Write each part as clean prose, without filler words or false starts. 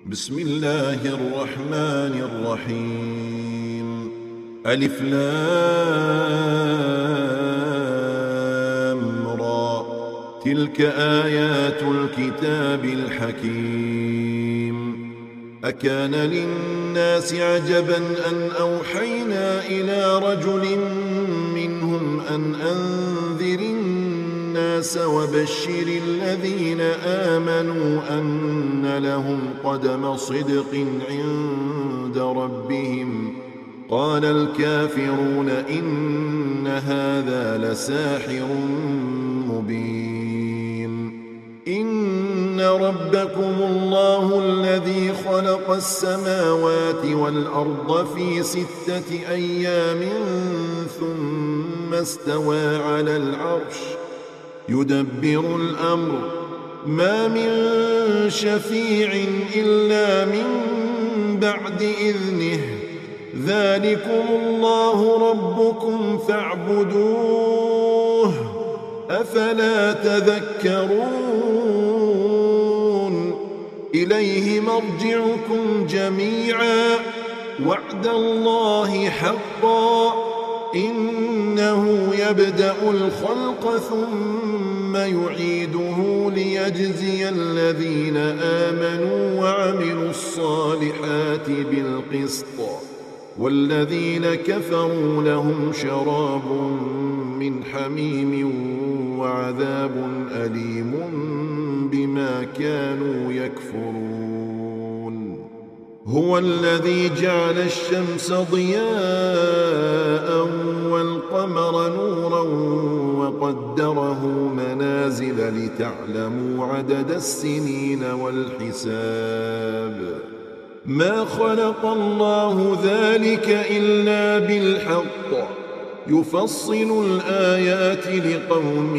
بسم الله الرحمن الرحيم. ألف لام را، تلك آيات الكتاب الحكيم. أكان للناس عجبا أن أوحينا إلى رجل منهم أن أنذر الناس وبشر الذين آمنوا أن لهم قدم صدق عند ربهم. قال الكافرون إن هذا لساحر مبين. إن ربكم الله الذي خلق السماوات والأرض في 6 أيام ثم استوى على العرش يدبر الأمر ما من شفيع إلا من بعد إذنه ذلكم الله ربكم فاعبدوه أفلا تذكرون. إليه مرجعكم جميعا وعد الله حقا إنه يبدأ الخلق ثم يعيده ليجزي الذين آمنوا وعملوا الصالحات بالقسط والذين كفروا لهم شراب من حميم وعذاب أليم بما كانوا يكفرون. هو الذي جعل الشمس ضياء والقمر نورا وقدره منازل لتعلموا عدد السنين والحساب. ما خلق الله ذلك إلا بالحق يفصل الآيات لقوم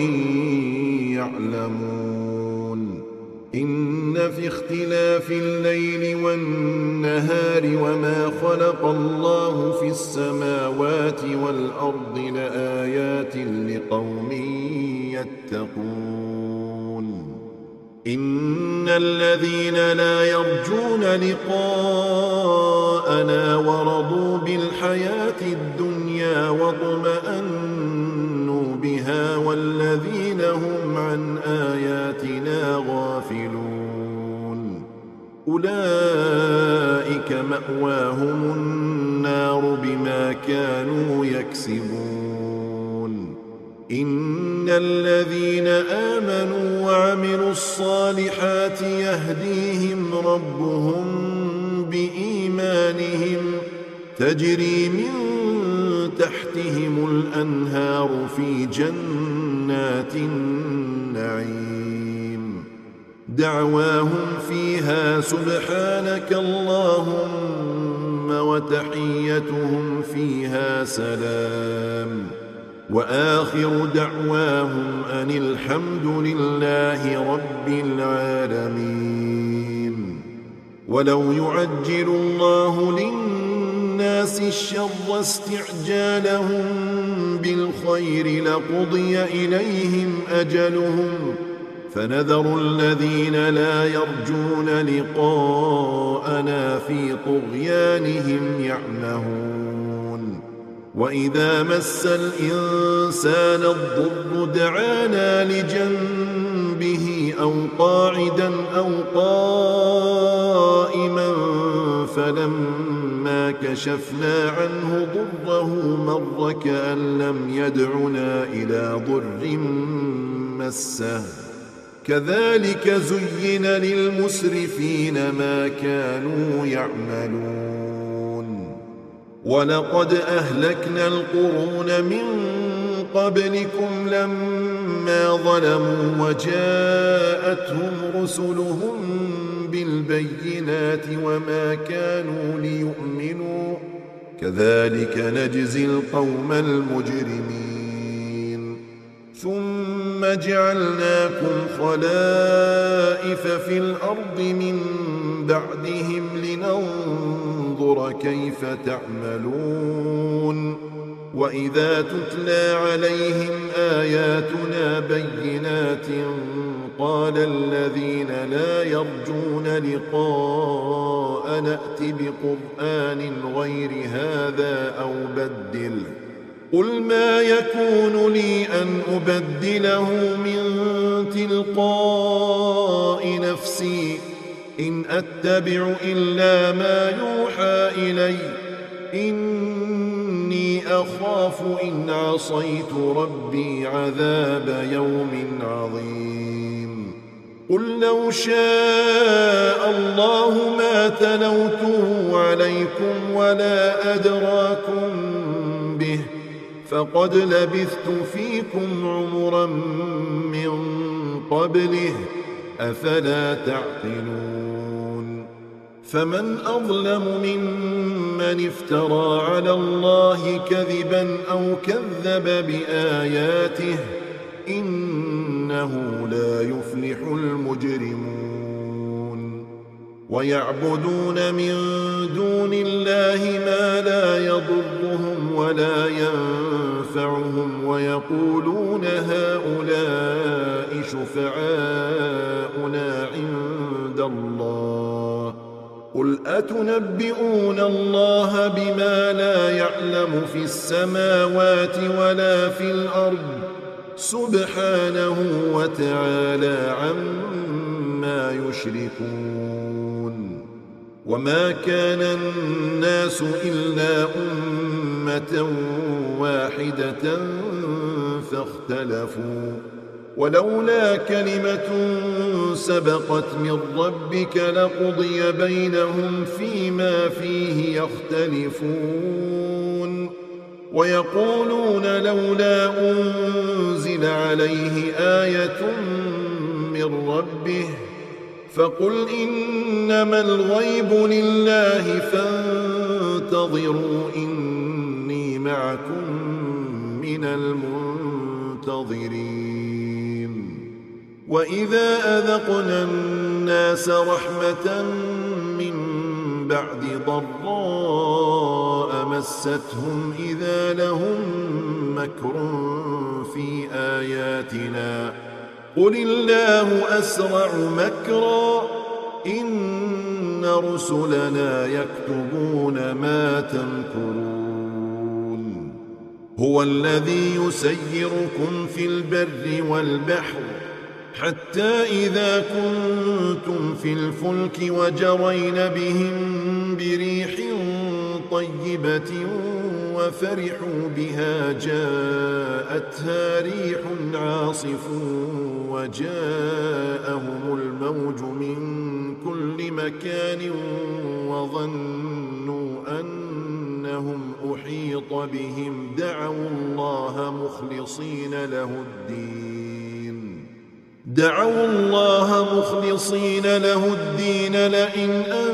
يعلمون. إن في اختلاف الليل والنهار وما خلق الله في السماوات والأرض لآيات لقوم يتقون. إن الذين لا يرجون لقاءنا ورضوا بالحياة الدنيا واطمأنوا بها والذين هم عن آياتنا غافلون أولئك مأواهم النار بما كانوا يكسبون. إن الذين آمنوا وعملوا الصالحات يهديهم ربهم بإيمانهم تجري من تحتهم الأنهار في جنات النعيم. دعواهم فيها سبحانك اللهم وتحيتهم فيها سلام وآخر دعواهم أن الحمد لله رب العالمين. ولو يعجل الله للناس الشر استعجالهم بالخير لقضي إليهم أجلهم فنذر الذين لا يرجون لقاءنا في طغيانهم يعمهون. وإذا مس الإنسان الضر دعانا لجنبه أو قاعدا أو قائما فلما كشفنا عنه ضره مر كأن لم يدعنا إلى ضر مسه كذلك زين للمسرفين ما كانوا يعملون. ولقد أهلكنا القرون من قبلكم لما ظلموا وجاءتهم رسلهم بالبينات وما كانوا ليؤمنوا كذلك نجزي القوم المجرمين. ثم جعلناكم خلائف في الأرض من بعدهم لننظر كيف تعملون. وإذا تتلى عليهم آياتنا بينات قال الذين لا يرجون لقاء نأت بقرآن غير هذا أو بدله قل ما يكون لي أن أبدله من تلقاء نفسي إن أتبع إلا ما يوحى إلي إني أخاف إن عصيت ربي عذاب يوم عظيم قل لو شاء الله ما تلوته عليكم ولا أدراكم به فقد لبثت فيكم عمرا من قبله أفلا تعقلون فمن أظلم ممن افترى على الله كذبا أو كذب بآياته إنه لا يفلح المجرمون ويعبدون من دون الله ما لا يضرهم ولا ينفعهم ويقولون هؤلاء شفعاؤنا عند الله قل أتنبئون الله بما لا يعلم في السماوات ولا في الأرض سبحانه وتعالى عما يشركون وما كان الناس إلا أمة واحدة فاختلفوا ولولا كلمة سبقت من ربك لقضي بينهم فيما فيه يختلفون ويقولون لولا أنزل عليه آية من ربه فقل إنما الغيب لله فانتظروا إني معكم من المنتظرين وإذا أذقنا الناس رحمة من بعد ضراء مستهم إذا لهم مكر في آياتنا قل الله أسرع مكرا إن رسلنا يكتبون ما تمكرون هو الذي يسيركم في البر والبحر حتى إذا كنتم في الفلك وجرين بهم بريح طيبة وفرحوا بها جاءتها ريح عاصف وجاءهم الموج من كل مكان وظنوا أنهم أحيط بهم دعوا الله مخلصين له الدين لئن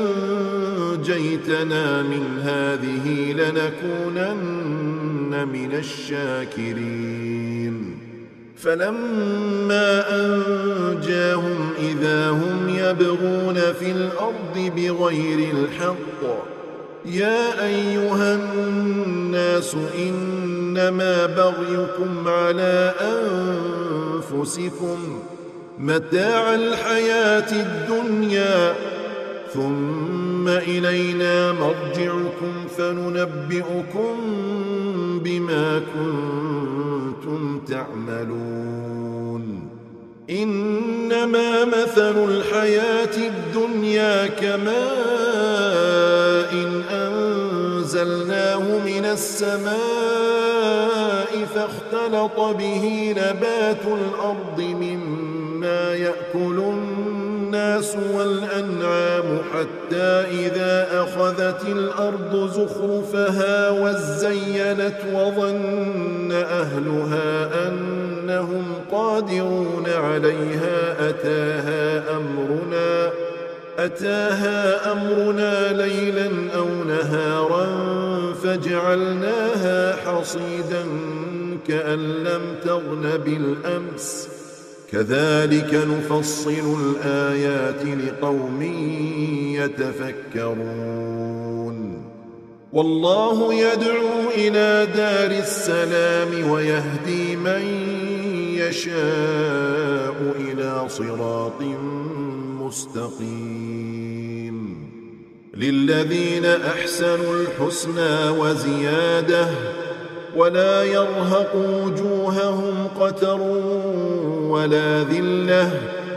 أنجيتنا من هذه لنكونن من الشاكرين فلما أنجاهم إذا هم يبغون في الأرض بغير الحق يا أيها الناس إنما بغيكم على أنفسكم متاع الحياة الدنيا ثم إلينا مرجعكم فننبئكم بما كنتم تعملون إنما مثل الحياة الدنيا كماء أنزلناه من السماء فاختلط به نبات الأرض مما يأكل الناس والأنعام حتى إذا أخذت الأرض زخرفها وزينت وظن أهلها أنهم قادرون عليها أتاها أمرنا ليلا أو نهارا فجعلناها حصيدا كأن لم تغن بالأمس كذلك نفصل الآيات لقوم يتفكرون والله يدعو إلى دار السلام ويهدي من يشاء إلى صراط مستقيم. للذين أحسنوا الحسنى وزيادة ولا يرهق وجوههم قتر ولا ذلة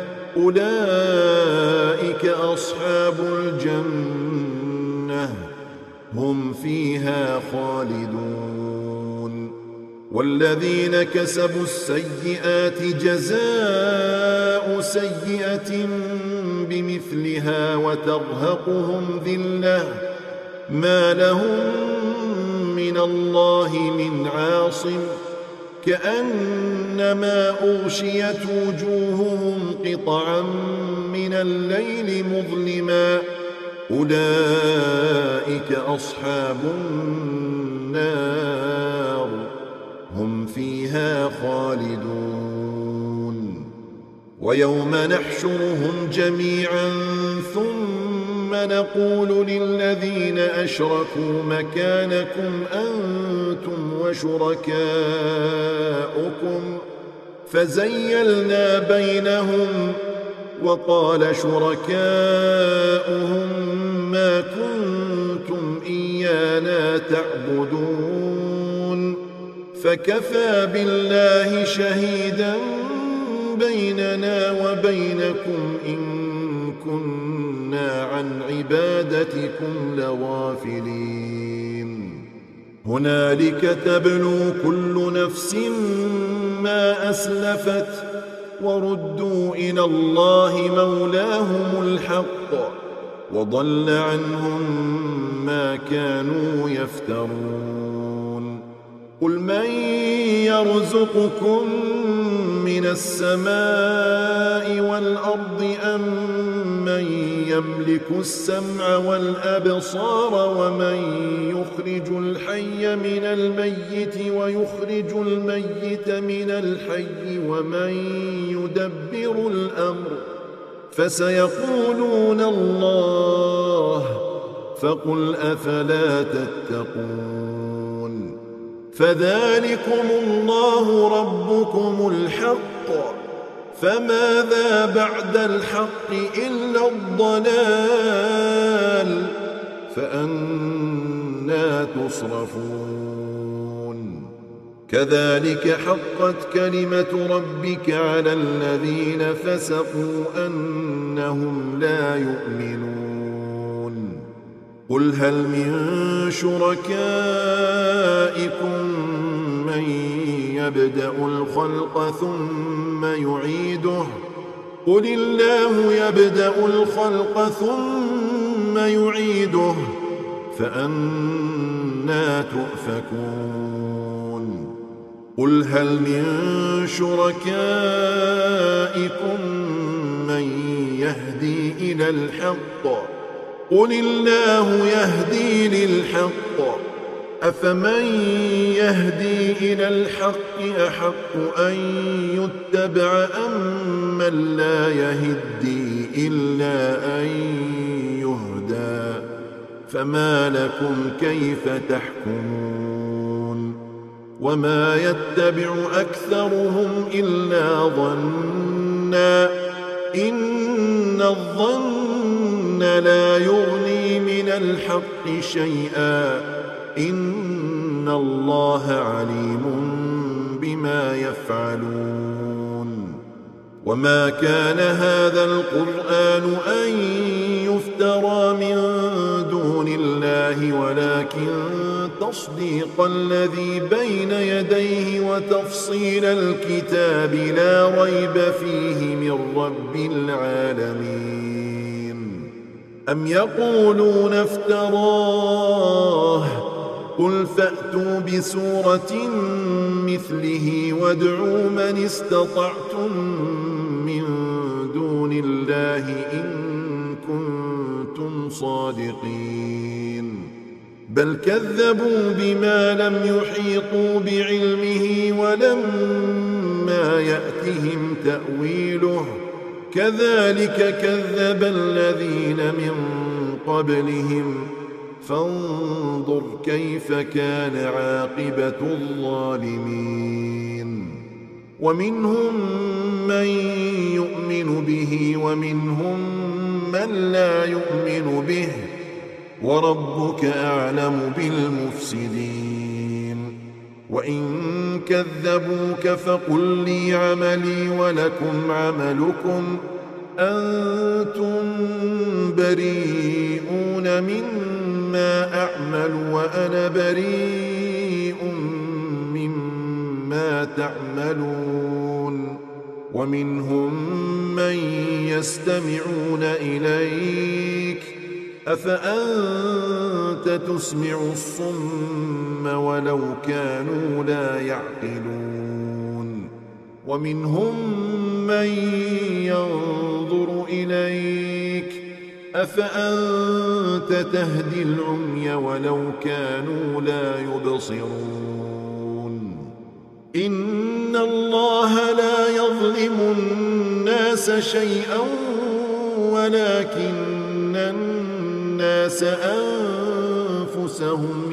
أولئك أصحاب الجنة هم فيها خالدون. والذين كسبوا السيئات جزاء سيئة بمثلها وترهقهم ذلة ما لهم من الله من عاصم كأنما أغشيت وجوههم قطعا من الليل مظلما أولئك أصحاب النار هم فيها خالدون. ويوم نحشرهم جميعا ثم نقول للذين أشركوا مكانكم أنتم وشركاؤكم فزيلنا بينهم وقال شركاؤهم ما كنتم إيانا تعبدون فكفى بالله شهيدا بيننا وبينكم إن كنا عن عبادتكم لغافلين. هنالك تبلو كل نفس ما أسلفت وردوا إلى الله مولاهم الحق وضل عنهم ما كانوا يفترون. قل من يرزقكم من السماء والأرض أم من يملك السمع والأبصار ومن يخرج الحي من الميت ويخرج الميت من الحي ومن يدبر الأمر فسيقولون الله فقل أفلا تتقون. فذلكم الله ربكم الحق فماذا بعد الحق إلا الضلال فأنى تصرفون. كذلك حقت كلمة ربك على الذين فسقوا أنهم لا يؤمنون. قل هل من شركائكم من يبدأ الخلق ثم يعيده قل الله يبدأ الخلق ثم يعيده فأنى تؤفكون. قل هل من شركائكم من يهدي إلى الحق قل الله يهدي للحق أفمن يهدي إلى الحق أحق أن يتبع أم من لا يهدي إلا أن يهدى فما لكم كيف تحكمون. وما يتبع أكثرهم إلا ظنا إن الظن لا يغني من الحق شيئا إن الله عليم بما يفعلون. وما كان هذا القرآن أن يفترى من دون الله ولكن تصديق الذي بين يديه وتفصيل الكتاب لا ريب فيه من رب العالمين. أم يقولون افتراه قل فأتوا بسورة مثله وادعوا من استطعتم من دون الله إن كنتم صادقين. بل كذبوا بما لم يحيطوا بعلمه ولما يأتهم تأويله كذلك كذب الذين من قبلهم فانظر كيف كان عاقبة الظالمين. ومنهم من يؤمن به ومنهم من لا يؤمن به وربك أعلم بالمفسدين وإن كذبوك فقل لي عملي ولكم عملكم أنتم بريئون مما أعمل وأنا بريء مما تعملون ومنهم من يستمعون إليك أفأنت تسمع الصم ولو كانوا لا يعقلون ومنهم من ينظر إليك أفأنت تهدي العمي ولو كانوا لا يبصرون إن الله لا يظلم الناس شيئا ولكن الناس أنفسهم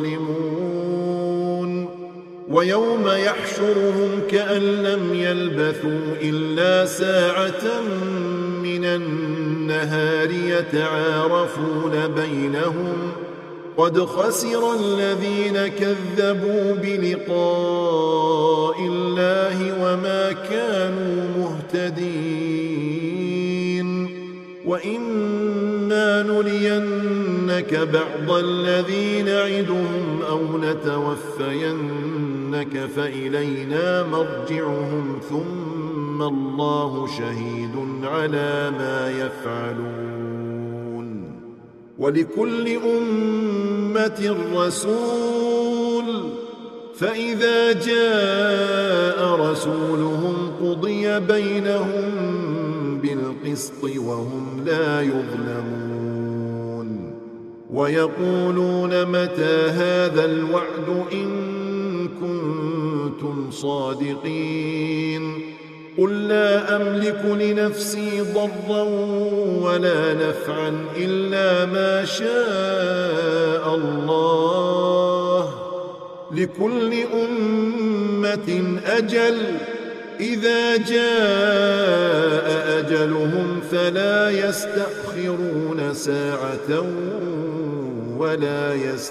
يظلمون ويوم يحشرهم كأن لم يلبثوا إلا ساعة من النهار يتعارفون بينهم قد خسر الذين كذبوا بلقاء الله وما كانوا مهتدين وإما نرينك بعض الذي نعدهم أو نتوفينك فإلينا مرجعهم ثم الله شهيد على ما يفعلون ولكل أمة رسول فإذا جاء رسولهم قضي بينهم بالقسط وهم لا يظلمون ويقولون متى هذا الوعد إن كنتم صادقين قل لا أملك لنفسي ضرا ولا نفعا إلا ما شاء الله لكل أمة أجل إذا جاء أجلهم فلا يستأخرون ساعة ولا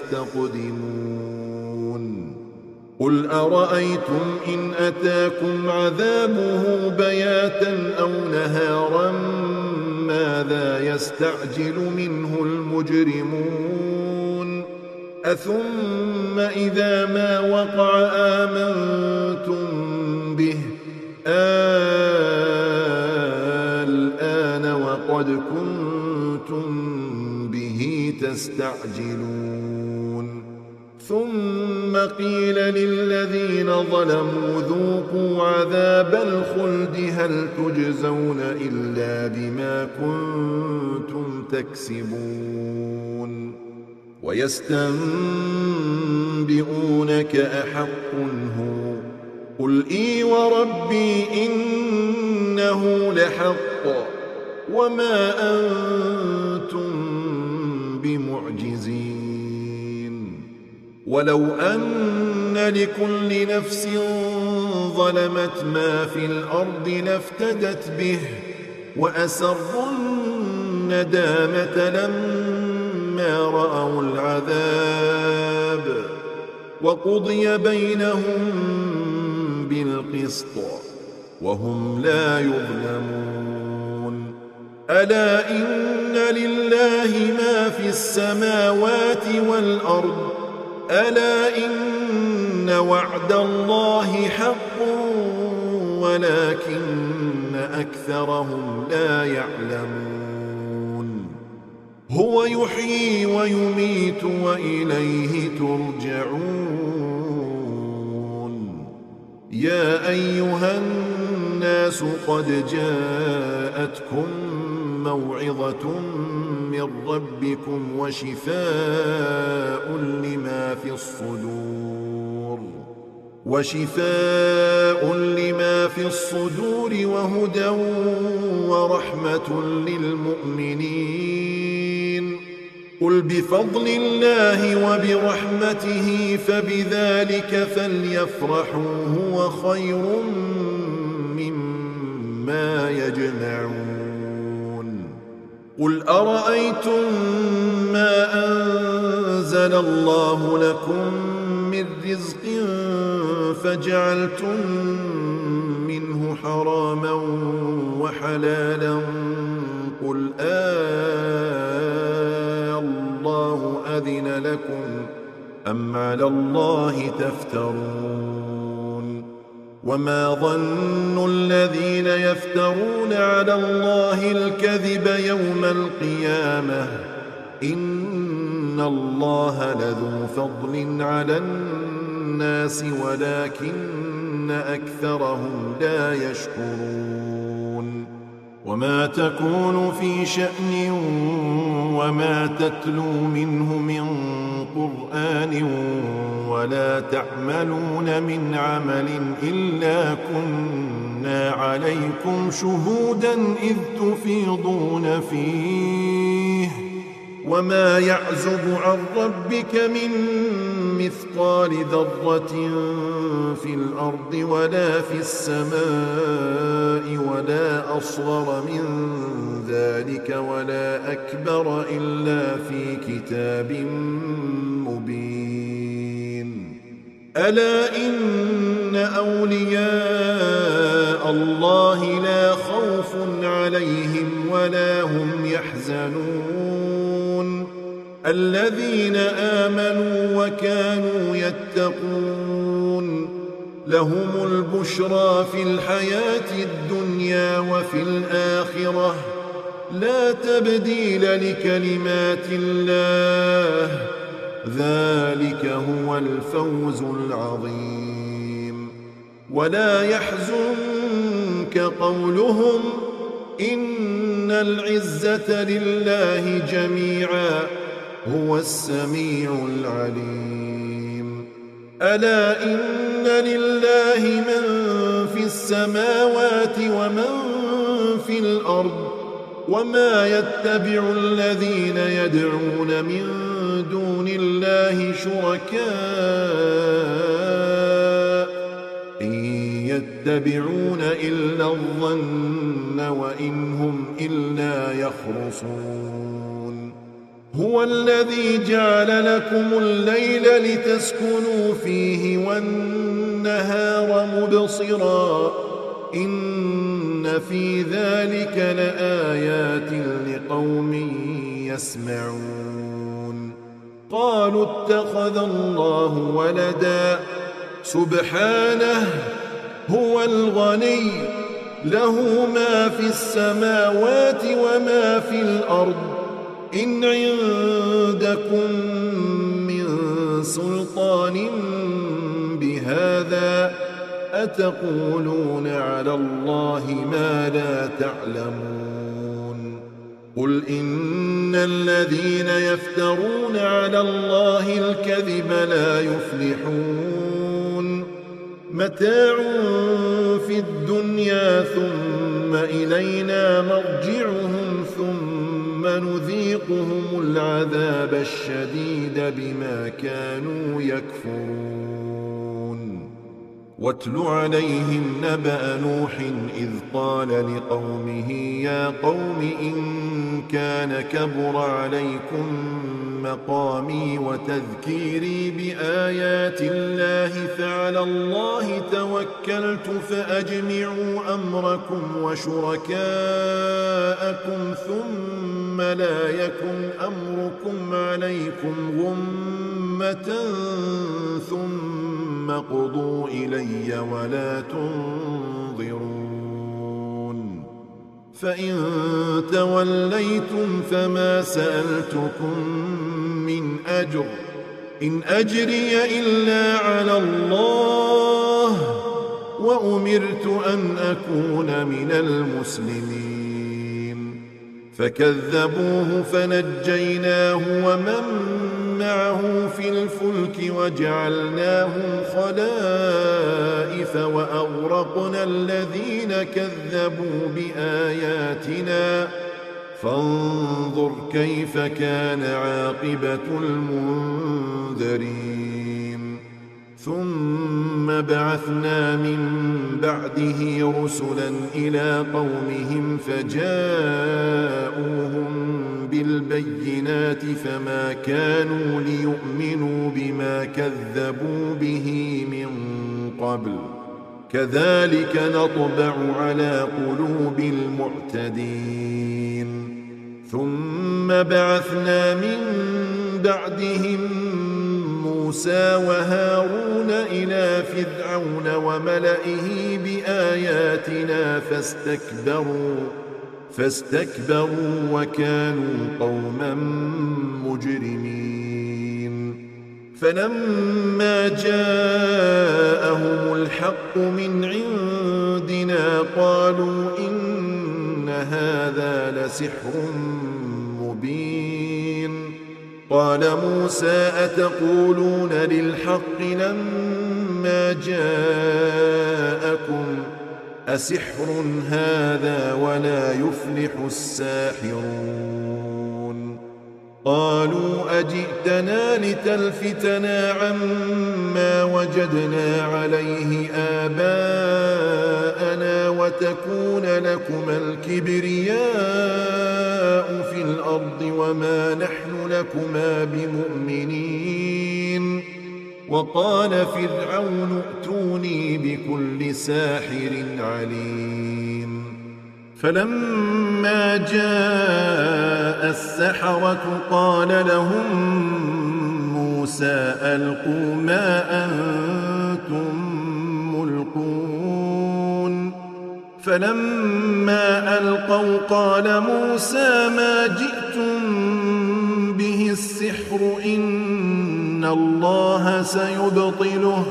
يستقدمون قل أرأيتم إن أتاكم عذابه بياتا أو نهارا ماذا يستعجل منه المجرمون أثم إذا ما وقع آمنتم به الآن وقد كنتم به تستعجلون ثم قيل للذين ظلموا ذوقوا عذاب الخلد هل تجزون إلا بما كنتم تكسبون ويستنبئونك أحق هو قل إي وربي إنه لحق وما أنتم بمعجزين ولو أن لكل نفس ظلمت ما في الأرض لافتدت به وأسروا الندامة لما رأوا العذاب وقضي بينهم بالقسط وهم لا يظلمون ألا إن لله ما في السماوات والأرض ألا إن وعد الله حق ولكن أكثرهم لا يعلمون هو يحيي ويميت وإليه ترجعون يا أيها الناس قد جاءتكم موعظة من ربكم وشفاء لما في الصدور وهدى ورحمة للمؤمنين قل بفضل الله وبرحمته فبذلك فليفرحوا هو خير ما يجمعون قل أرأيتم ما أنزل الله لكم من رزق فجعلتم منه حراما وحلالا قل الله أذن لكم أم على الله تفترون وما ظن الذين يفترون على الله الكذب يوم القيامة إن الله لذو فضل على الناس ولكن أكثرهم لا يشكرون وما تكون في شأن وما تتلو منه من قرآن ولا تعملون من عمل إلا كنا عليكم شهودا إذ تفيضون فيه وما يعزب عن ربك من مثقال ذرة في الأرض ولا في السماء ولا أصغر من ذلك ولا أكبر إلا في كتاب مبين ألا إن أولياء الله لا خوف عليهم ولا هم يحزنون الذين آمنوا وكانوا يتقون لهم البشرى في الحياة الدنيا وفي الآخرة لا تبديل لكلمات الله ذلك هو الفوز العظيم ولا يحزنك قولهم إن العزة لله جميعا هو السميع العليم ألا إن لله من في السماوات ومن في الأرض وما يتبع الذين يدعون من دون الله شركاء إن يتبعون إلا الظن وإن هم إلا يخرصون هو الذي جعل لكم الليل لتسكنوا فيه والنهار مبصرا إن في ذلك لآيات لقوم يسمعون قالوا اتخذ الله ولدا سبحانه هو الغني له ما في السماوات وما في الأرض إن عندكم من سلطان بهذا أتقولون على الله ما لا تعلمون قل إن الذين يفترون على الله الكذب لا يفلحون متاع في الدنيا ثم إلينا مرجعهم ثم نذيقهم العذاب الشديد بما كانوا يكفرون واتل عليهم نبأ نوح إذ قال لقومه يا قوم إن كان كبر عليكم مقامي وتذكيري بآيات الله فعلى الله توكلت فأجمعوا أمركم وشركاءكم ثم لا يكن أمركم عليكم غمة ثم قضوا إلي ولا تنظرون فإن توليتم فما سألتكم من أجر إن أجري إلا على الله وأمرت أن أكون من المسلمين فكذبوه فنجيناه ومن معه في الفلك وجعلناهم خلائف وأغرقنا الذين كذبوا بآياتنا فانظر كيف كان عاقبة المنذرين ثم بعثنا من بعده رسلا إلى قومهم فجاءوهم بالبينات فما كانوا ليؤمنوا بما كذبوا به من قبل كذلك نطبع على قلوب المعتدين ثم بعثنا من بعدهم موسى وهارون إلى فرعون وملئه بآياتنا فاستكبروا وكانوا قوما مجرمين فلما جاءهم الحق من عندنا قالوا إن هذا لسحر مبين قال موسى أتقولون للحق لما جاءكم أسحر هذا ولا يفلح الساحرون قالوا أجئتنا لتلفتنا عما وجدنا عليه آباءنا وتكون لكما الكبرياء في الأرض وما نحن لكما بمؤمنين وقال فرعون ائتوني بكل ساحر عليم فلما جاء السحرة قال لهم موسى ألقوا ما أنتم ملقون فلما ألقوا قال موسى ما جئتم به السحر إن الله سيبطله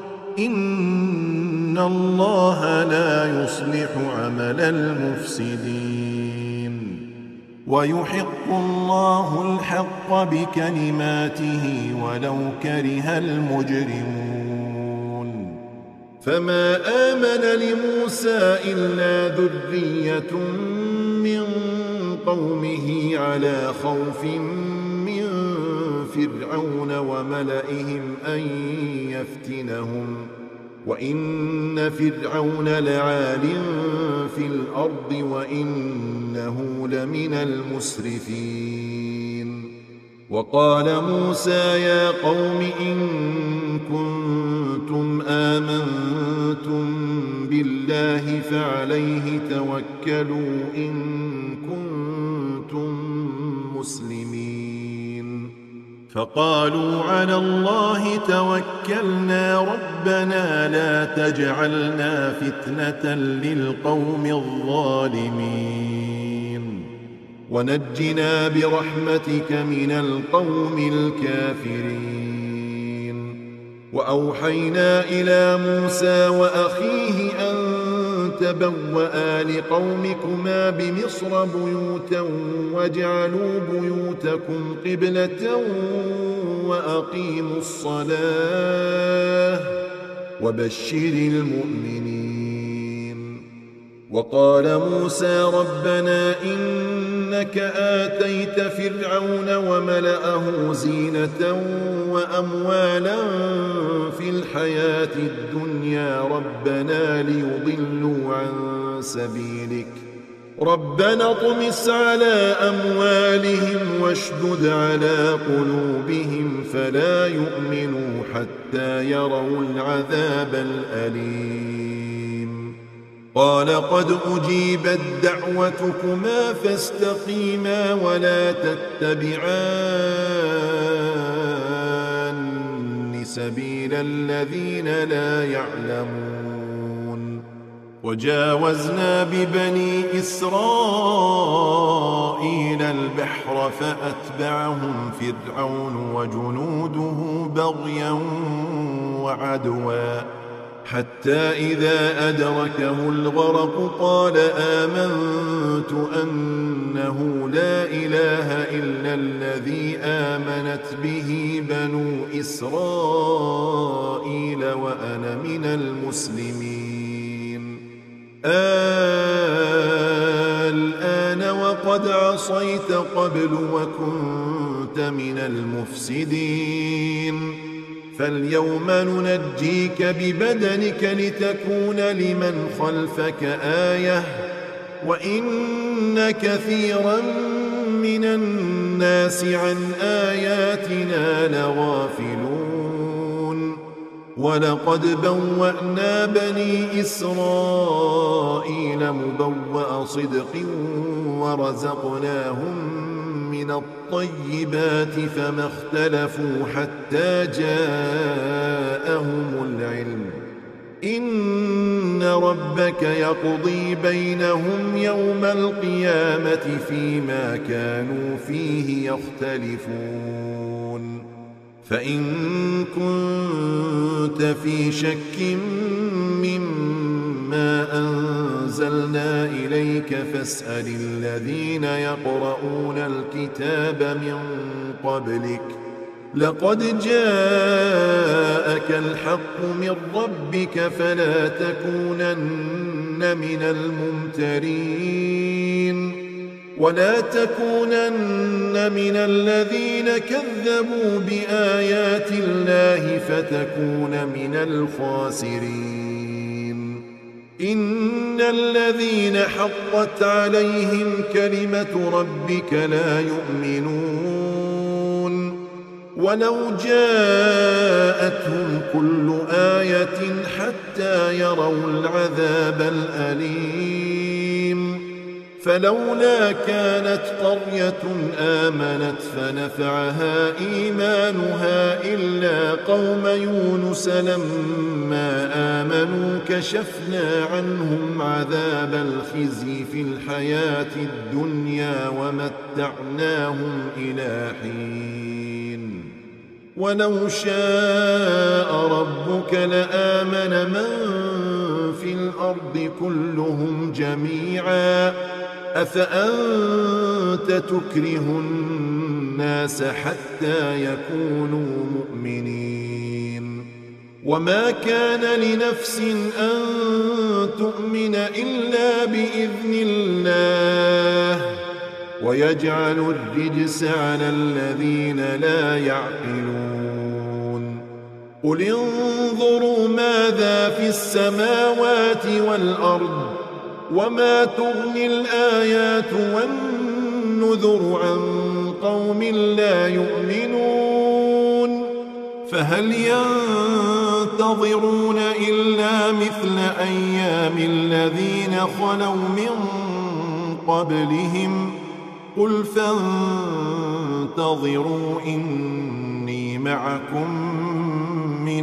إن الله لا يصلح عمل المفسدين ويحق الله الحق بكلماته ولو كره المجرمون فما آمن لموسى إلا ذرية من قومه على خوف من فرعون وملئهم أن يفتنهم وإن فرعون لعال في الأرض وإنه لمن المسرفين وقال موسى يا قوم إن كنتم آمنتم بالله فعليه توكلوا إن كنتم مسلمين فقالوا على الله توكلنا ربنا لا تجعلنا فتنة للقوم الظالمين ونجنا برحمتك من القوم الكافرين وأوحينا إلى موسى وأخيه أن تبوأ لقومكما بمصر بيوتا واجعلوا بيوتكم قبلة وأقيموا الصلاة وبشر المؤمنين وقال موسى ربنا إنك آتيت فرعون وملأه زينة وأموالا في الحياة الدنيا ربنا ليضلوا عن سبيلك ربنا اطمس على أموالهم واشدد على قلوبهم فلا يؤمنوا حتى يروا العذاب الأليم قال قد أجيبت دعوتكما فاستقيما ولا تتبعان سبيل الذين لا يعلمون وجاوزنا ببني إسرائيل البحر فأتبعهم فرعون وجنوده بغيا وعدوا حتى إذا أدركه الغرق قال آمنت أنه لا إله إلا الذي آمنت به بنو إسرائيل وأنا من المسلمين الآن وقد عصيت قبل وكنت من المفسدين فاليوم ننجيك ببدنك لتكون لمن خلفك آية وإن كثيرا من الناس عن آياتنا لغافلون ولقد بوأنا بني إسرائيل مبوأ صدق ورزقناهم من الطيبات فما اختلفوا حتى جاءهم العلم إن ربك يقضي بينهم يوم القيامة فيما كانوا فيه يختلفون فإن كنت في شك مما أنزلنا إليك فاسأل الذين يقرؤون الكتاب من قبلك لقد جاءك الحق من ربك فلا تكونن من الممترين ولا تكونن من الذين كذبوا بآيات الله فتكون من الخاسرين إن الذين حقت عليهم كلمة ربك لا يؤمنون ولو جاءتهم كل آية حتى يروا العذاب الأليم فلولا كانت قرية آمنت فنفعها إيمانها إلا قوم يونس لما آمنوا كشفنا عنهم عذاب الخزي في الحياة الدنيا ومتعناهم إلى حين ولو شاء ربك لآمن من في الأرض كلهم جميعا أفأنت تكره الناس حتى يكونوا مؤمنين وما كان لنفس أن تؤمن إلا بإذن الله ويجعل الرجس على الذين لا يعقلون قل انظروا ماذا في السماوات والأرض وما تغني الآيات والنذر عن قوم لا يؤمنون فهل ينتظرون إلا مثل أيام الذين خلوا من قبلهم قل فانتظروا إني معكم من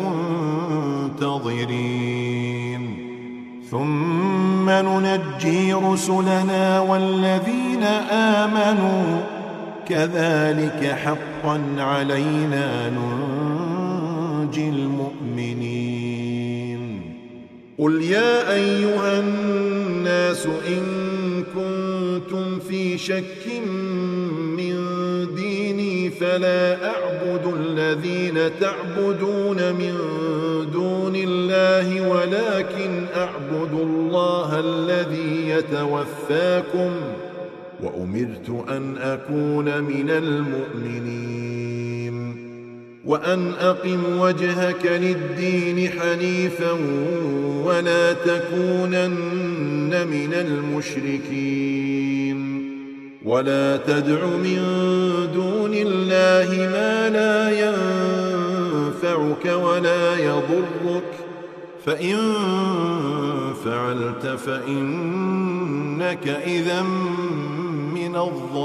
المنتظرين ثم ننجي رسلنا والذين آمنوا كذلك حقا علينا ننجي المؤمنين قل يا أيها الناس إن كنتم في شك من ديني فلا أعبد الذين تعبدون من دون الله ولكن أعبد الله الذي يتوفاكم وأمرت أن أكون من المؤمنين وأن أقم وجهك للدين حنيفا ولا تكونن من المشركين ولا تدع من دون الله ما لا ينفعك ولا يضرك فإن فعلت فإنك إذا من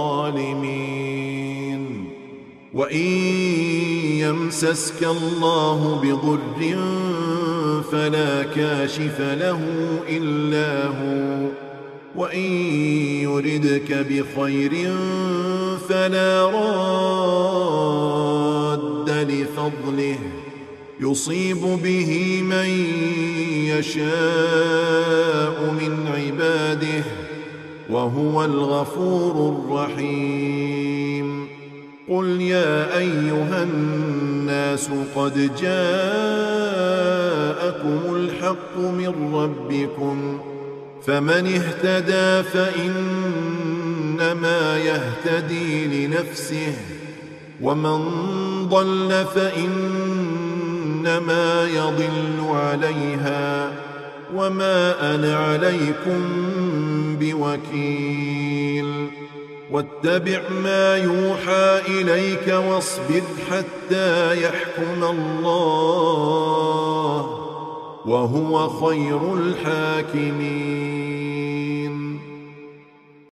الظالمين وإن يمسسك الله بضر فلا كاشف له إلا هو وإن يردك بخير فلا راد لفضله يصيب به من يشاء من عباده وهو الغفور الرحيم قل يا أيها الناس قد جاءكم الحق من ربكم فمن اهتدى فإنما يهتدي لنفسه ومن ضل فإنما إنما يضل عليها وما أنا عليكم بوكيل واتبع ما يوحى إليك واصبر حتى يحكم الله وهو خير الحاكمين